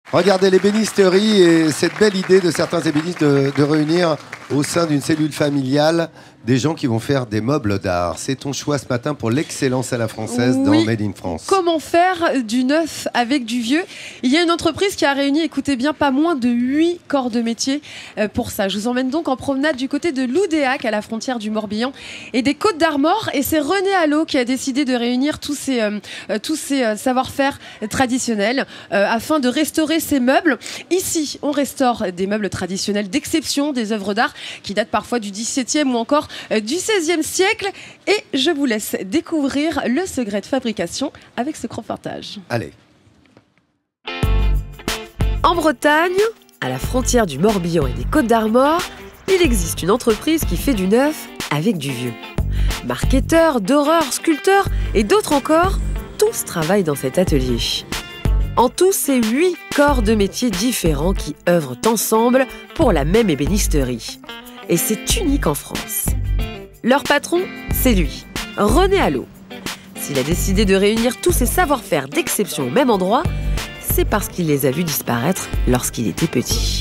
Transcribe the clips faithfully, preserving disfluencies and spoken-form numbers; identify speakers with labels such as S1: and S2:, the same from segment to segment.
S1: Regardez l'ébénisterie et cette belle idée de certains ébénistes de, de réunir au sein d'une cellule familiale des gens qui vont faire des meubles d'art. C'est ton choix ce matin pour l'excellence à la française oui. dans Made in France.
S2: Comment faire du neuf avec du vieux? Il y a une entreprise qui a réuni, écoutez bien, pas moins de huit corps de métier pour ça. Je vous emmène donc en promenade du côté de Loudéac, à la frontière du Morbihan et des Côtes d'Armor. Et c'est René Allot qui a décidé de réunir tous ces, euh, tous ces euh, savoir-faire traditionnels euh, afin de restaurer ces meubles. Ici, on restaure des meubles traditionnels d'exception, des œuvres d'art qui datent parfois du dix-septième ou encore euh, du seizième siècle. Et je vous laisse découvrir le secret de fabrication avec ce reportage.
S1: Allez.
S3: En Bretagne, à la frontière du Morbihan et des Côtes d'Armor, il existe une entreprise qui fait du neuf avec du vieux. Marketeurs, doreurs, sculpteurs et d'autres encore, tous travaillent dans cet atelier. En tout, c'est huit corps de métiers différents qui œuvrent ensemble pour la même ébénisterie. Et c'est unique en France. Leur patron, c'est lui, René Allot. S'il a décidé de réunir tous ses savoir-faire d'exception au même endroit, c'est parce qu'il les a vus disparaître lorsqu'il était petit.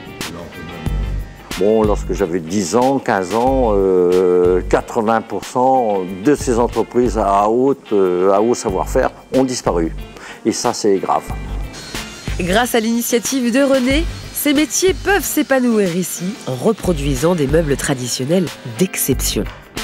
S4: Bon, lorsque j'avais dix ans, quinze ans, euh, quatre-vingts pour cent de ces entreprises à, haute, euh, à haut savoir-faire ont disparu. Et ça, c'est grave.
S3: Grâce à l'initiative de René, ces métiers peuvent s'épanouir ici en reproduisant des meubles traditionnels d'exception.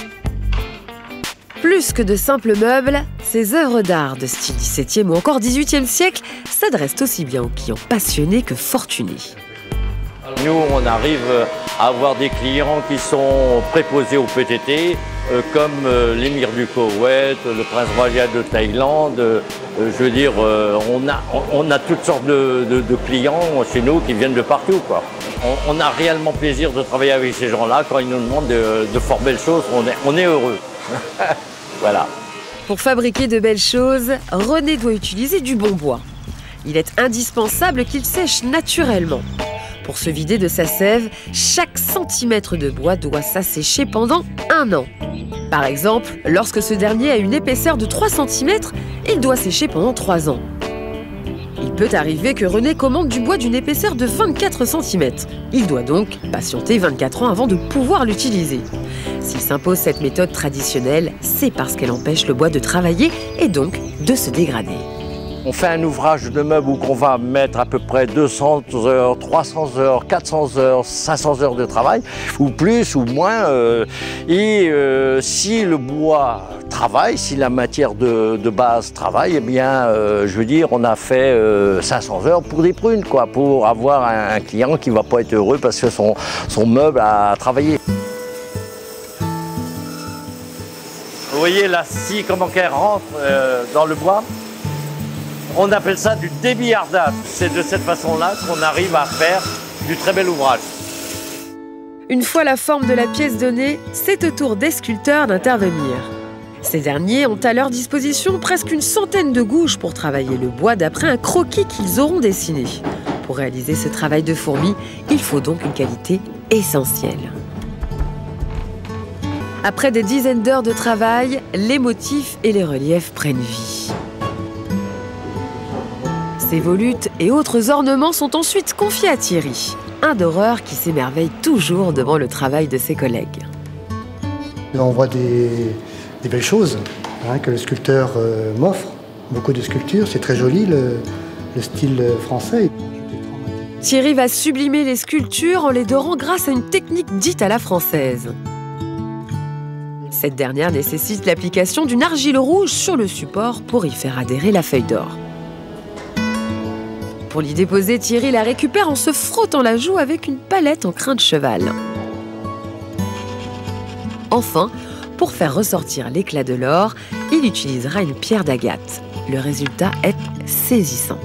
S3: Plus que de simples meubles, ces œuvres d'art de style dix-septième ou encore dix-huitième siècle s'adressent aussi bien aux clients passionnés que fortunés.
S4: Nous, on arrive à avoir des clients qui sont préposés au P T T, euh, comme euh, l'émir du Koweït, le prince royal de Thaïlande. Euh, je veux dire, euh, on, a, on a toutes sortes de, de, de clients chez nous qui viennent de partout, quoi. On, on a réellement plaisir de travailler avec ces gens-là. Quand ils nous demandent de, de fort belles choses, on est, on est heureux. Voilà.
S3: Pour fabriquer de belles choses, René doit utiliser du bon bois. Il est indispensable qu'il sèche naturellement. Pour se vider de sa sève, chaque centimètre de bois doit s'assécher pendant un an. Par exemple, lorsque ce dernier a une épaisseur de trois centimètres, il doit sécher pendant trois ans. Il peut arriver que René commande du bois d'une épaisseur de vingt-quatre centimètres. Il doit donc patienter vingt-quatre ans avant de pouvoir l'utiliser. S'il s'impose cette méthode traditionnelle, c'est parce qu'elle empêche le bois de travailler et donc de se dégrader.
S4: On fait un ouvrage de meuble où on va mettre à peu près deux cents heures, trois cents heures, quatre cents heures, cinq cents heures de travail, ou plus ou moins. Euh, et euh, si le bois travaille, si la matière de, de base travaille, eh bien, euh, je veux dire, on a fait euh, cinq cents heures pour des prunes, quoi, pour avoir un, un client qui ne va pas être heureux parce que son, son meuble a travaillé. Vous voyez la scie, comment qu'elle rentre euh, dans le bois? On appelle ça du débillardage. C'est de cette façon-là qu'on arrive à faire du très bel ouvrage.
S3: Une fois la forme de la pièce donnée, c'est au tour des sculpteurs d'intervenir. Ces derniers ont à leur disposition presque une centaine de gouges pour travailler le bois d'après un croquis qu'ils auront dessiné. Pour réaliser ce travail de fourmi, il faut donc une qualité essentielle. Après des dizaines d'heures de travail, les motifs et les reliefs prennent vie. Ces volutes et autres ornements sont ensuite confiés à Thierry, un doreur qui s'émerveille toujours devant le travail de ses collègues.
S5: On voit des, des belles choses hein, que le sculpteur euh, m'offre. Beaucoup de sculptures, c'est très joli, le, le style français.
S3: Thierry va sublimer les sculptures en les dorant grâce à une technique dite à la française. Cette dernière nécessite l'application d'une argile rouge sur le support pour y faire adhérer la feuille d'or. Pour l'y déposer, Thierry la récupère en se frottant la joue avec une palette en crin de cheval. Enfin, pour faire ressortir l'éclat de l'or, il utilisera une pierre d'agate. Le résultat est saisissant.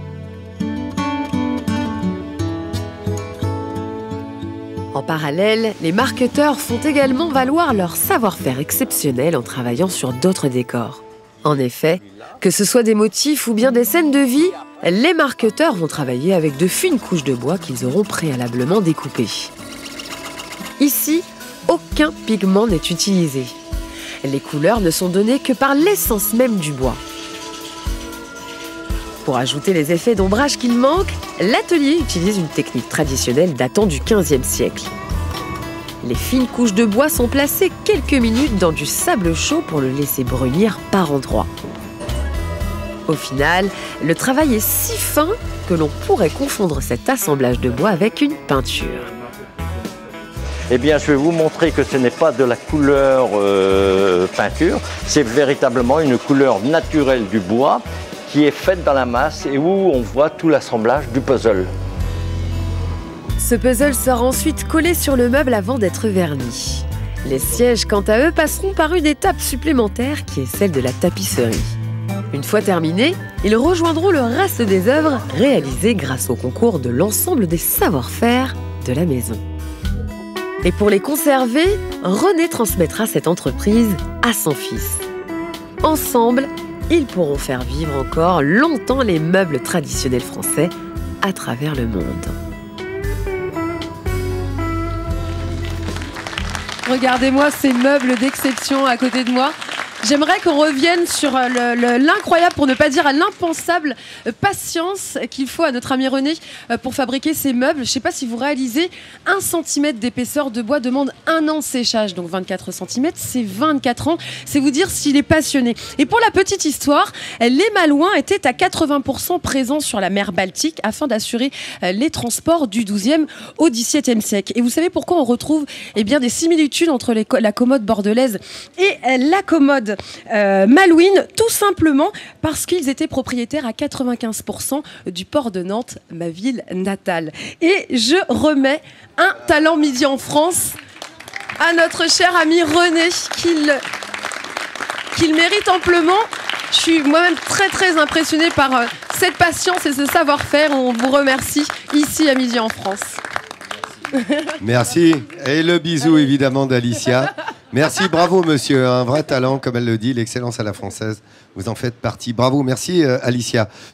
S3: En parallèle, les marketeurs font également valoir leur savoir-faire exceptionnel en travaillant sur d'autres décors. En effet, que ce soit des motifs ou bien des scènes de vie, les marketeurs vont travailler avec de fines couches de bois qu'ils auront préalablement découpées. Ici, aucun pigment n'est utilisé. Les couleurs ne sont données que par l'essence même du bois. Pour ajouter les effets d'ombrage qu'il manque, l'atelier utilise une technique traditionnelle datant du quinzième siècle. Les fines couches de bois sont placées quelques minutes dans du sable chaud pour le laisser brunir par endroits. Au final, le travail est si fin que l'on pourrait confondre cet assemblage de bois avec une peinture.
S4: Eh bien, je vais vous montrer que ce n'est pas de la couleur euh, peinture, c'est véritablement une couleur naturelle du bois qui est faite dans la masse et où on voit tout l'assemblage du puzzle.
S3: Ce puzzle sera ensuite collé sur le meuble avant d'être verni. Les sièges, quant à eux, passeront par une étape supplémentaire qui est celle de la tapisserie. Une fois terminés, ils rejoindront le reste des œuvres réalisées grâce au concours de l'ensemble des savoir-faire de la maison. Et pour les conserver, René transmettra cette entreprise à son fils. Ensemble, ils pourront faire vivre encore longtemps les meubles traditionnels français à travers le monde.
S2: Regardez-moi ces meubles d'exception à côté de moi. J'aimerais qu'on revienne sur l'incroyable, pour ne pas dire à l'impensable, patience qu'il faut à notre ami René pour fabriquer ces meubles. Je ne sais pas si vous réalisez, un centimètre d'épaisseur de bois demande un an de séchage. Donc vingt-quatre centimètres, c'est vingt-quatre ans. C'est vous dire s'il est passionné. Et pour la petite histoire, les Malouins étaient à quatre-vingts pour cent présents sur la mer Baltique afin d'assurer les transports du douzième au dix-septième siècle. Et vous savez pourquoi on retrouve eh bien, des similitudes entre les, la commode bordelaise et la commode Euh, malouine, tout simplement parce qu'ils étaient propriétaires à quatre-vingt-quinze pour cent du port de Nantes, ma ville natale. Et je remets un talent midi en France à notre cher ami René, qu'il qu'il mérite amplement. Je suis moi-même très très impressionnée par euh, cette patience et ce savoir-faire. On vous remercie ici à Midi en France.
S1: Merci. Et le bisou évidemment d'Alicia. Merci, bravo monsieur, un vrai talent, comme elle le dit, l'excellence à la française. Vous en faites partie. Bravo, merci euh, Alicia.